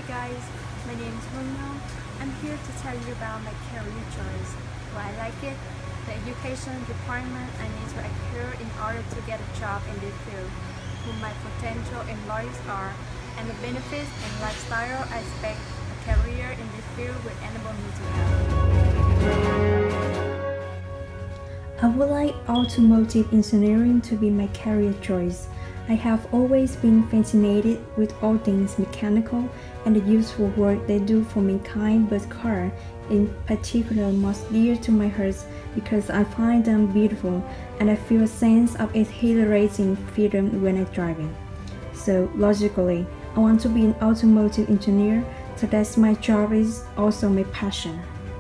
guys, my name is Huong Ngo. I'm here to tell you about my career choice, why I like it, the education requirement I need to acquire in order to get a job in this field, who my potential employees are, and the benefits and lifestyle I expect a career in this field will enable me to have. I would like automotive engineering to be my career choice. I have always been fascinated with all things mechanical and the useful work they do for mankind, but cars in particular most dear to my heart because I find them beautiful and I feel a sense of exhilarating freedom when I drive it. So logically, I want to be an automotive engineer, so that's my job is also my passion.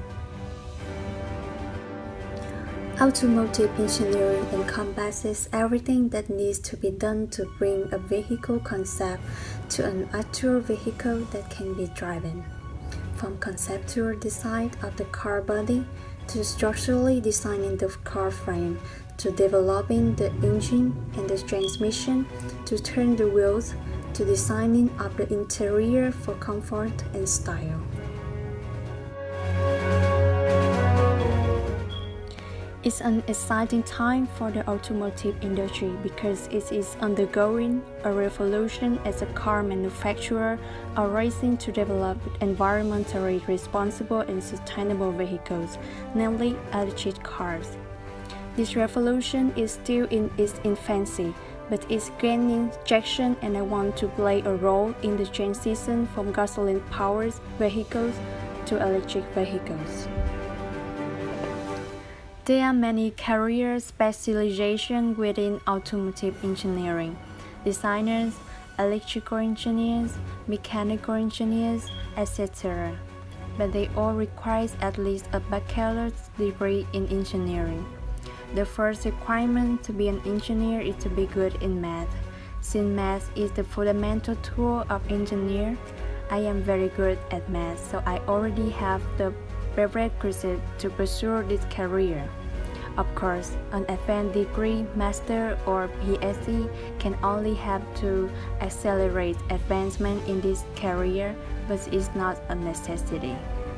Automotive engineering encompasses everything that needs to be done to bring a vehicle concept to an actual vehicle that can be driven. From conceptual design of the car body, to structurally designing the car frame, to developing the engine and the transmission, to turn the wheels, to designing of the interior for comfort and style. It's an exciting time for the automotive industry because it is undergoing a revolution as a car manufacturer are racing to develop environmentally responsible and sustainable vehicles, namely electric cars. This revolution is still in its infancy, but it's gaining traction, and I want to play a role in the transition from gasoline-powered vehicles to electric vehicles. There are many career specializations within automotive engineering: designers, electrical engineers, mechanical engineers, etc. But they all require at least a bachelor's degree in engineering. The first requirement to be an engineer is to be good in math. Since math is the fundamental tool of engineer, I am very good at math, so I already have the prerequisite to pursue this career. Of course, an advanced degree, master, or PhD can only help to accelerate advancement in this career, but it's not a necessity.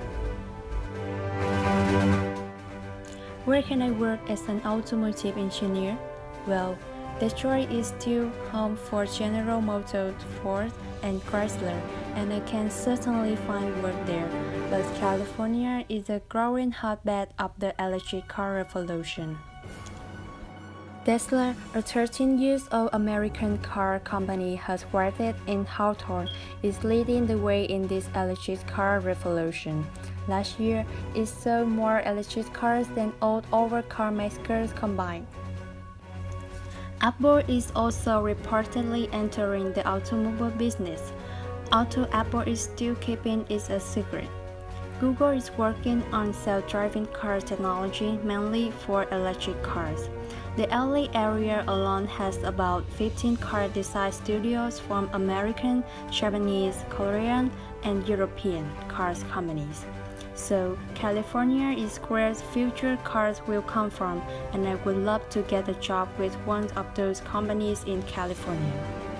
Where can I work as an automotive engineer? Well, Detroit is still home for General Motors, Ford, and Chrysler, and I can certainly find work there, but California is a growing hotbed of the electric car revolution. Tesla, a 13-year-old American car company headquartered in Hawthorne, is leading the way in this electric car revolution. Last year, it sold more electric cars than all other car makers combined. Apple is also reportedly entering the automobile business, although Apple is still keeping it a secret. Google is working on self-driving car technology mainly for electric cars. The LA area alone has about 15 car design studios from American, Japanese, Korean, and European car companies. So, California is where future cars will come from, and I would love to get a job with one of those companies in California.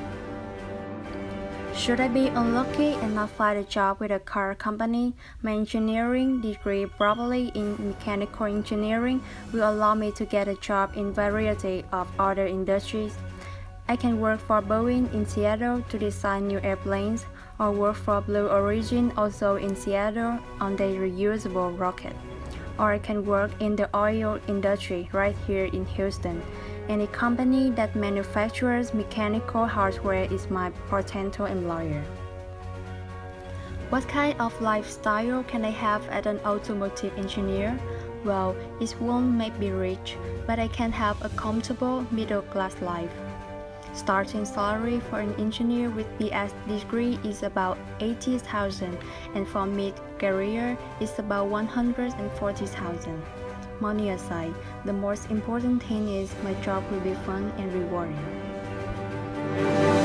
Should I be unlucky and not find a job with a car company, my engineering degree, probably in mechanical engineering, will allow me to get a job in a variety of other industries. I can work for Boeing in Seattle to design new airplanes, or work for Blue Origin also in Seattle on their reusable rocket. Or I can work in the oil industry right here in Houston. Any company that manufactures mechanical hardware is my potential employer. What kind of lifestyle can I have as an automotive engineer? Well, it won't make me rich, but I can have a comfortable middle-class life. Starting salary for an engineer with BS degree is about $80,000, and for mid-career is about $140,000. Money aside, the most important thing is my job will be fun and rewarding.